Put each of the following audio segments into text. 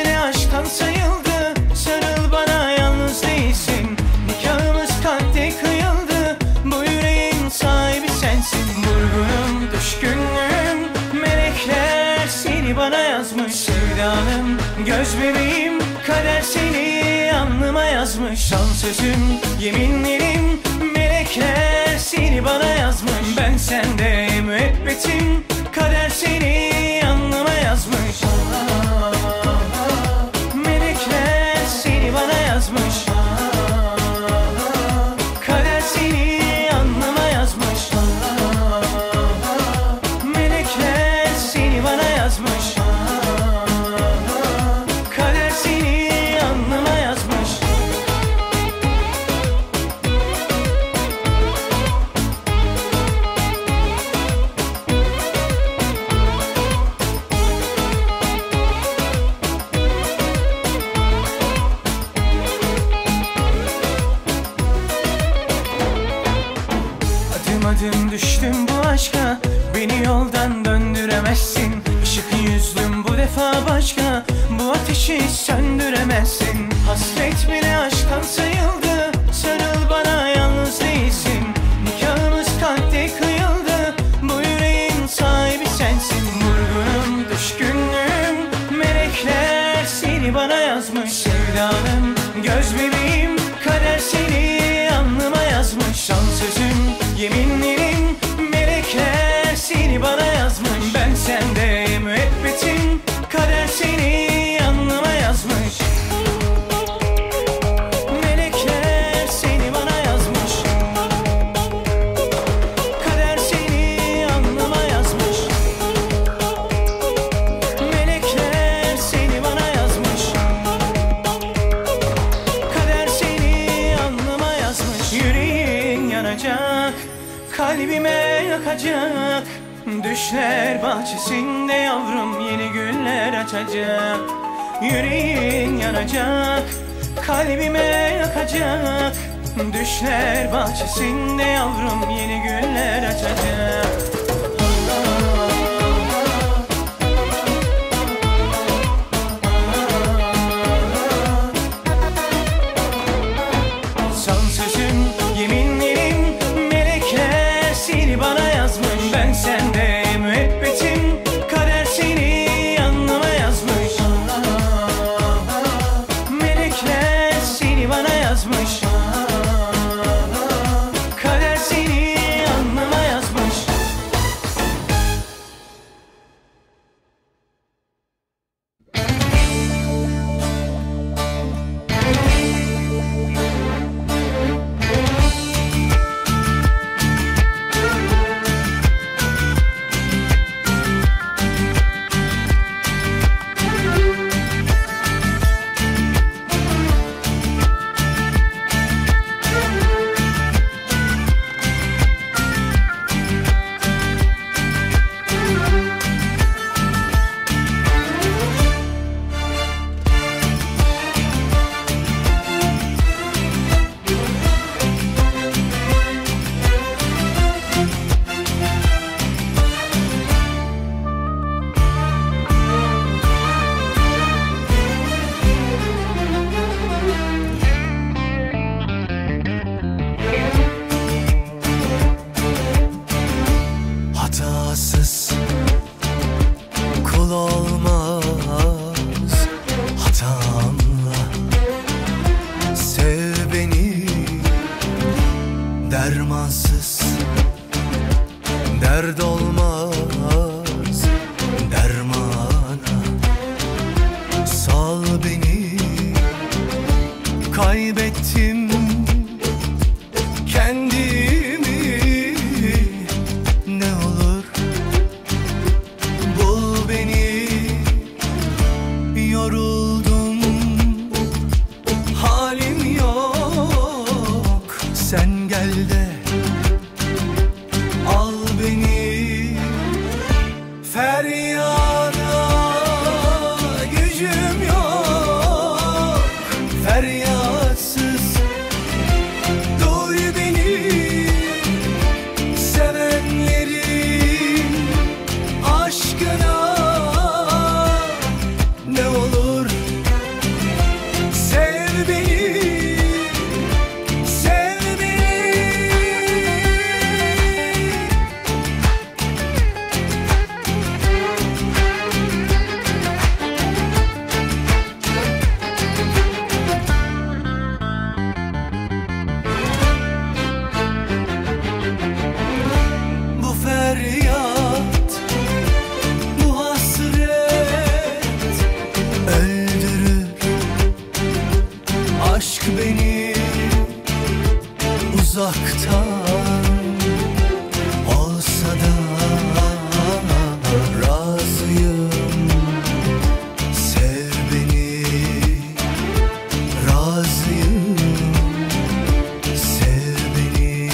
bile aşktan sayıldı. Sarıl bana, yalnız değilsin. Nikahımız kalpte kıyıldı. Bu yüreğin sahibi sensin. Vurgunum, düşkünlüğüm, melekler seni bana yazmış. Sevdalım, göz bebeğim, kader seni alnıma yazmış. Son sözüm, yeminlerim, melekler seni bana yazmış. Ben sende müebbetim, kader seni alnıma yazmış. Melekler seni bana yazmış. Kader seni alnıma yazmış. Melekler seni bana yazmış. Kader seni alnıma yazmış. Adım adım düştüm bu aşka, beni yoldan döndüremezsin. Işık yüzlüm bu defa başka, bu ateşi söndüremezsin. Hasret bile aşktan sayıldı. Sarıl bana, yalnız değilsin. Nikahımız kalpte kıyıldı. Bu yüreğin sahibi sensin. Vurgunum, düşkünlüğüm, melekler seni bana yazmış. Sevdalım, göz bebeğim, kader seni alnıma yazmış. Son sözüm, yeminlerim, melekler seni bana yazmış. Ben sende müebbetim, kader seni alnıma yazmış. Melekler seni bana yazmış. Kader seni alnıma yazmış. Melekler seni bana yazmış. Kader seni alnıma yazmış. Yüreğin yanacak, kalbime yakacak. Düşler bahçesinde yavrum yeni güller açacak. Yüreğin yanacak, kalbime yakacak. Düşler bahçesinde yavrum yeni güller açacak. Son sözüm, yeminlerim, melekler seni bana yazmış. Ben sende müebbetim, kader seni alnıma yazmış. Melekler seni bana yazmış. Kader seni alnıma yazmış. Hatasız kul olmaz, hatamla sev beni. Dermansız dert olmaz, dermana sal beni. Kaybettim kendimi, ne olur bul beni. Yoruldum, halim yok, sen gel de al beni. Feryada gücüm yok, feryatsız uzaktan olsa da razıyım. Sev beni, razıyım. Sev beni.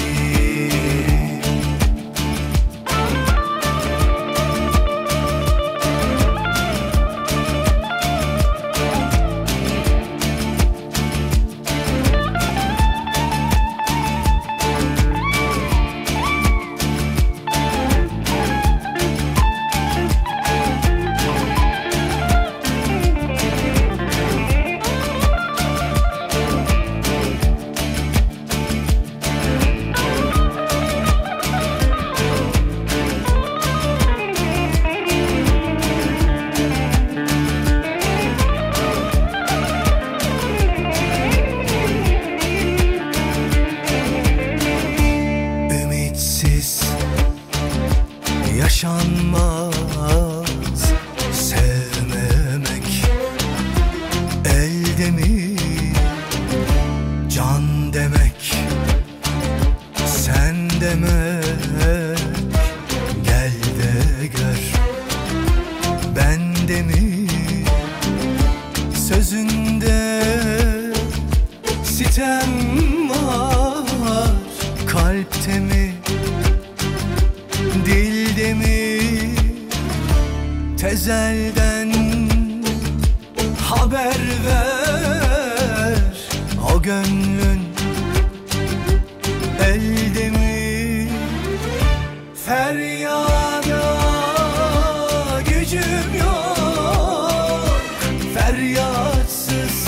Ümitsiz yaşanmaz, sevmemek elde mi? Can demek, sen demek, gel de gör, ben de mi? Sözünde sitem var, kalpte mi, dilde mi? Tezelden haber ver, o gönlün elde mi? Feryada gücüm yok, feryatsız